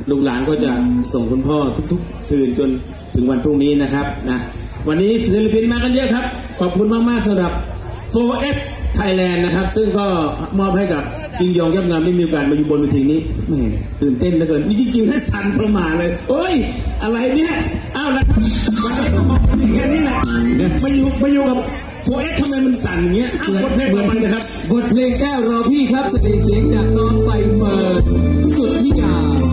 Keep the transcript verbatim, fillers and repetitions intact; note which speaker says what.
Speaker 1: ลูกหลานก็จะส่งคุณพ่อทุกๆคืนจนถึงวันพรุ่งนี้นะครับนะวันนี้ศิลปินมากันเยอะครับขอบคุณมากๆสำหรับ โฟร์ เอส Thailand นะครับซึ่งก็มอบให้กับยิงยองยับงามไม่มีโอกาสมาอยู่บนเวทีนี้แหมตื่นเต้นเหลือเกินนี่จริงๆให้สั่นประมาเลยโอ้ยอะไรเนี่ยอ้าวนะครับวันนี้ก็มอบแค่นี้แหละมาอยู่มาอยู่กับโฟร์ เอส ทำไมมันสั่นอย่างเงี้ยบทเพลงมันนะครับ
Speaker 2: บทเพลงแก้วรอพี่ครับเสียงจากน้องใบเฟิร์นสุดพิยา